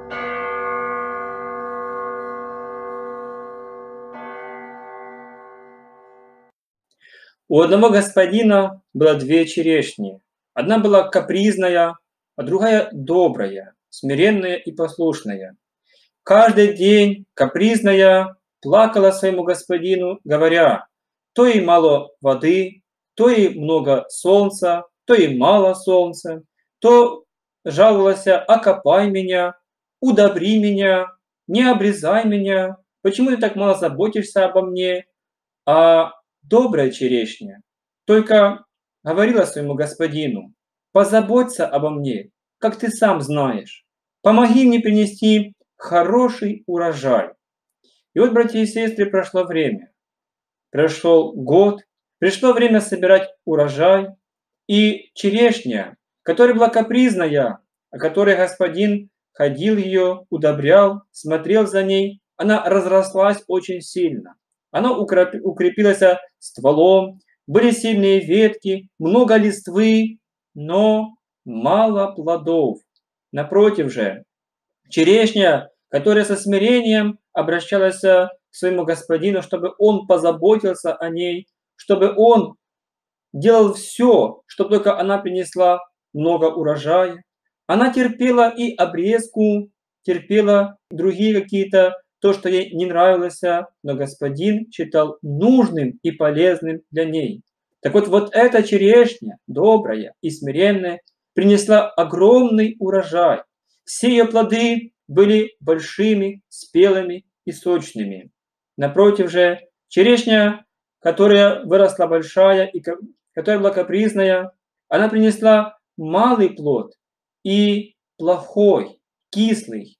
У одного господина было две черешни. Одна была капризная, а другая добрая, смиренная и послушная. Каждый день капризная плакала своему господину, говоря: то ей мало воды, то ей много солнца, то ей мало солнца, то жаловалась: окопай меня, удобри меня, не обрезай меня, почему ты так мало заботишься обо мне? А добрая черешня только говорила своему господину: позаботься обо мне, как ты сам знаешь, помоги мне принести хороший урожай. И вот, братья и сестры, прошло время. Прошел год, пришло время собирать урожай, и черешня, которая была капризная, о которой господин ходил ее, удобрял, смотрел за ней, она разрослась очень сильно. Она укрепилась стволом, были сильные ветки, много листвы, но мало плодов. Напротив же, черешня, которая со смирением обращалась к своему господину, чтобы он позаботился о ней, чтобы он делал все, чтобы только она принесла много урожая. Она терпела и обрезку, терпела другие какие-то, то, что ей не нравилось, но господин считал нужным и полезным для ней. Так вот, вот эта черешня, добрая и смиренная, принесла огромный урожай. Все ее плоды были большими, спелыми и сочными. Напротив же, черешня, которая выросла большая и которая была капризная, она принесла малый плод и плохой, кислый.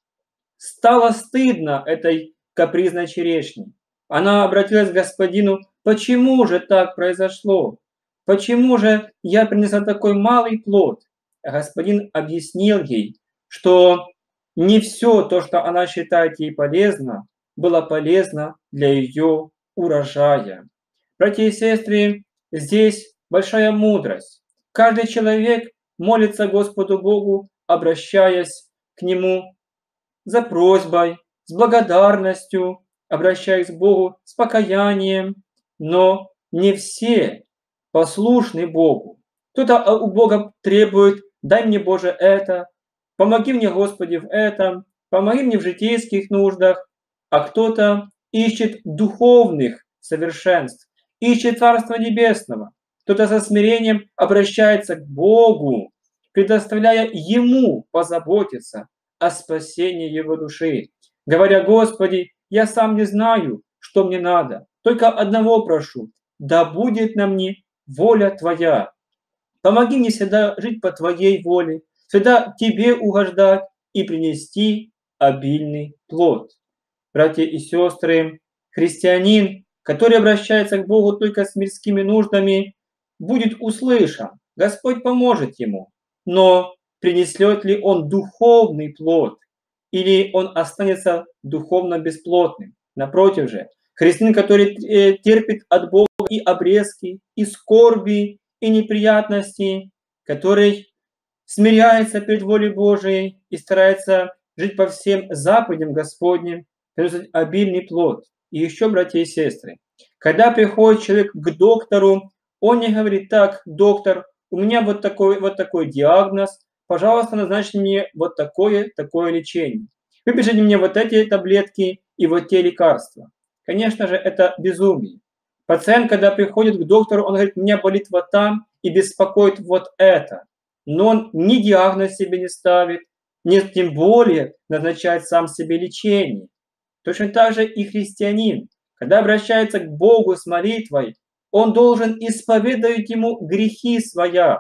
Стало стыдно этой капризной черешне. Она обратилась к господину: почему же так произошло? Почему же я принесла такой малый плод? А господин объяснил ей, что не все то, что она считает ей полезно, было полезно для ее урожая. Братья и сестры, здесь большая мудрость. Каждый человек молится Господу Богу, обращаясь к Нему за просьбой, с благодарностью, обращаясь к Богу с покаянием, но не все послушны Богу. Кто-то у Бога требует: дай мне, Боже, это, помоги мне, Господи, в этом, помоги мне в житейских нуждах, а кто-то ищет духовных совершенств, ищет Царства Небесного. Кто-то со смирением обращается к Богу, предоставляя Ему позаботиться о спасении его души, говоря: Господи, я сам не знаю, что мне надо, только одного прошу: да будет на мне воля Твоя. Помоги мне всегда жить по Твоей воле, всегда Тебе угождать и принести обильный плод. Братья и сестры, христианин, который обращается к Богу только с мирскими нуждами, будет услышан, Господь поможет ему, но принесет ли он духовный плод, или он останется духовно бесплотным? Напротив же, христианин, который терпит от Бога и обрезки, и скорби, и неприятности, который смиряется перед волей Божией и старается жить по всем заповедям Господним, приносит обильный плод. И еще, братья и сестры, когда приходит человек к доктору, он не говорит: так, доктор, у меня вот такой диагноз, пожалуйста, назначьте мне вот такое лечение. Выпишите мне вот эти таблетки и вот те лекарства. Конечно же, это безумие. Пациент, когда приходит к доктору, он говорит: у меня болит вот там и беспокоит вот это. Но он ни диагноз себе не ставит, ни тем более назначает сам себе лечение. Точно так же и христианин, когда обращается к Богу с молитвой, он должен исповедовать Ему грехи своя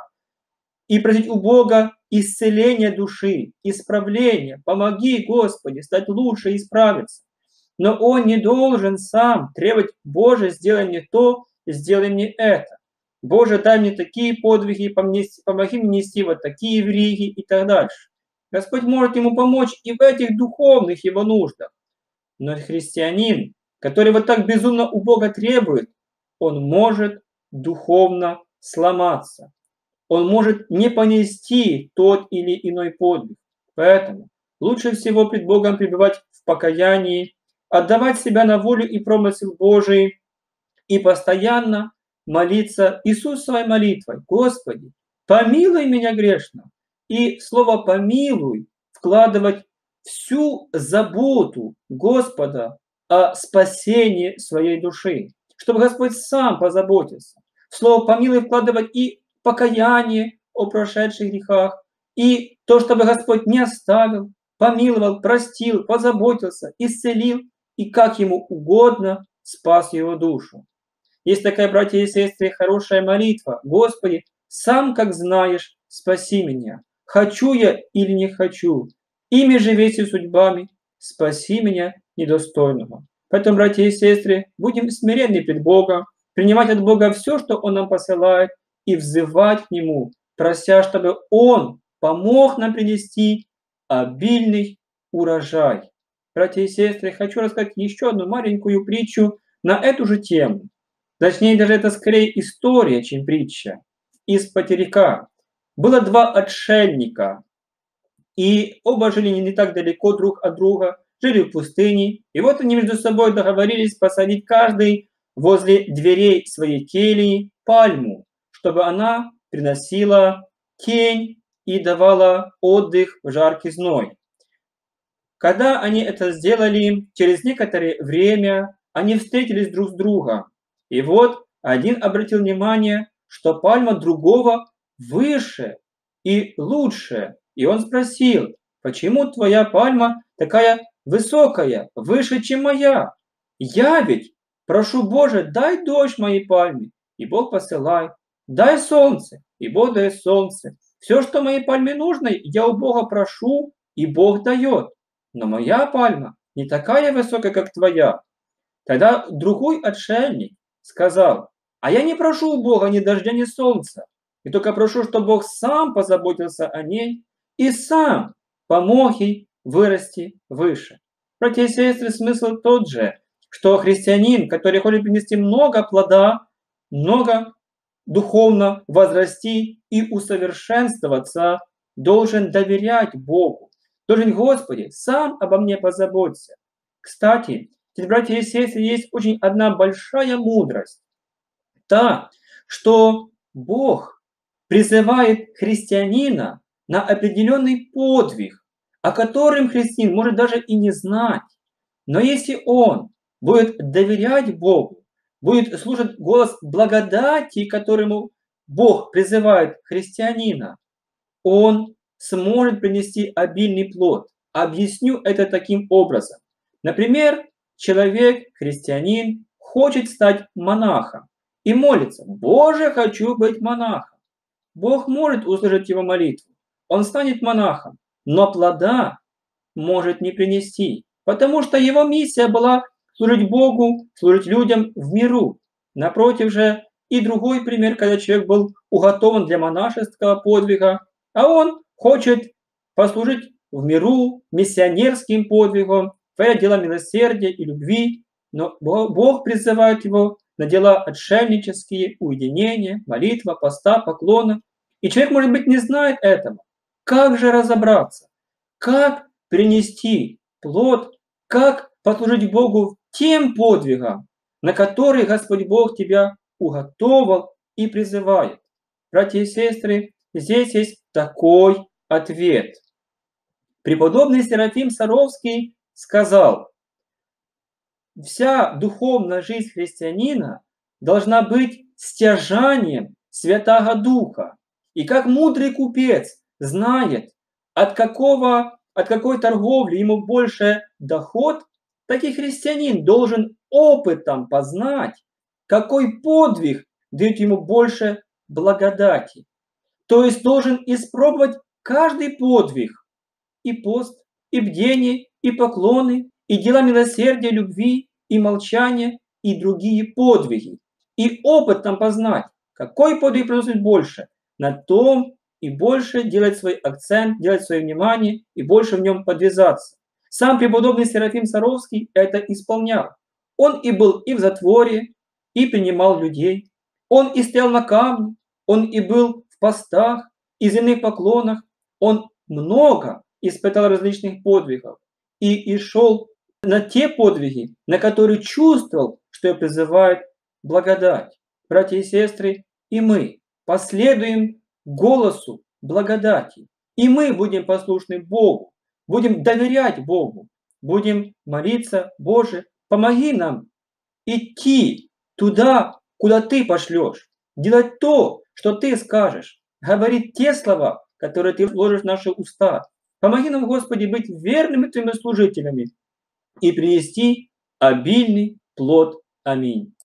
и просить у Бога исцеления души, исправления. Помоги, Господи, стать лучше и исправиться. Но он не должен сам требовать: Боже, сделай мне то, сделай мне это. Боже, дай мне такие подвиги, помоги мне нести вот такие вриги и так дальше. Господь может ему помочь и в этих духовных его нуждах. Но христианин, который вот так безумно у Бога требует, он может духовно сломаться. Он может не понести тот или иной подвиг. Поэтому лучше всего пред Богом пребывать в покаянии, отдавать себя на волю и промысел Божий и постоянно молиться Иисусовой молитвой: «Господи, помилуй меня грешного». И в слово «помилуй» вкладывать всю заботу Господа о спасении своей души, чтобы Господь сам позаботился. В слово «помилуй» вкладывать и покаяние о прошедших грехах, и то, чтобы Господь не оставил, помиловал, простил, позаботился, исцелил и, как ему угодно, спас его душу. Есть такая, братья и сестры, хорошая молитва: «Господи, сам как знаешь, спаси меня. Хочу я или не хочу, ими же веси судьбами, спаси меня недостойного». Поэтому, братья и сестры, будем смиренны пред Богом, принимать от Бога все, что Он нам посылает, и взывать к Нему, прося, чтобы Он помог нам принести обильный урожай. Братья и сестры, хочу рассказать еще одну маленькую притчу на эту же тему. Точнее, даже это скорее история, чем притча. Из потеряка. Было два отшельника, и оба жили не так далеко друг от друга, жили в пустыне. И вот они между собой договорились посадить каждый возле дверей своей кельи пальму, чтобы она приносила тень и давала отдых в жаркий зной. Когда они это сделали, через некоторое время они встретились друг с другом. И вот один обратил внимание, что пальма другого выше и лучше. И он спросил: «Почему твоя пальма такая высокая, выше, чем моя? Я ведь прошу, Боже, дай дождь моей пальме, и Бог посылает. Дай солнце, и Бог дает солнце. Все, что моей пальме нужно, я у Бога прошу, и Бог дает. Но моя пальма не такая высокая, как твоя». Тогда другой отшельник сказал: «А я не прошу у Бога ни дождя, ни солнца, и только прошу, чтобы Бог сам позаботился о ней и сам помог ей вырасти выше». Братья и сестры, смысл тот же, что христианин, который хочет принести много плода, много духовно возрасти и усовершенствоваться, должен доверять Богу, должен: «Господи, сам обо мне позаботься». Кстати, здесь, братья и сестры, есть очень одна большая мудрость. Та, что Бог призывает христианина на определенный подвиг, о котором христианин может даже и не знать. Но если он будет доверять Богу, будет слушать голос благодати, которому Бог призывает христианина, он сможет принести обильный плод. Объясню это таким образом. Например, человек, христианин, хочет стать монахом и молится: «Боже, хочу быть монахом». Бог может услышать его молитву, он станет монахом, но плода может не принести, потому что его миссия была служить Богу, служить людям в миру. Напротив же, и другой пример, когда человек был уготован для монашеского подвига, а он хочет послужить в миру миссионерским подвигом, творя дела милосердия и любви, но Бог призывает его на дела отшельнические, уединения, молитва, поста, поклона. И человек, может быть, не знает этого. Как же разобраться? Как принести плод? Как послужить Богу тем подвигам, на которые Господь Бог тебя уготовал и призывает? Братья и сестры, здесь есть такой ответ. Преподобный Серафим Саровский сказал: вся духовная жизнь христианина должна быть стяжанием Святаго Духа. И как мудрый купец знает, от какой торговли ему больше доход, так и христианин должен опытом познать, какой подвиг дает ему больше благодати. То есть должен испробовать каждый подвиг: и пост, и бдение, и поклоны, и дела милосердия, любви, и молчания, и другие подвиги. И опытом познать, какой подвиг приносит больше. На том и больше делать свой акцент, делать свое внимание, и больше в нем подвязаться. Сам преподобный Серафим Саровский это исполнял. Он и был и в затворе, и принимал людей. Он и стоял на камне, он и был в постах, и земных поклонах. Он много испытал различных подвигов и шел на те подвиги, на которые чувствовал, что его призывает благодать. Братья и сестры, и мы последуем голосу благодати. И мы будем послушны Богу, будем доверять Богу, будем молиться: Боже, помоги нам идти туда, куда Ты пошлешь, делать то, что Ты скажешь, говорить те слова, которые Ты вложишь в наши уста. Помоги нам, Господи, быть верными Твоими служителями и принести обильный плод. Аминь.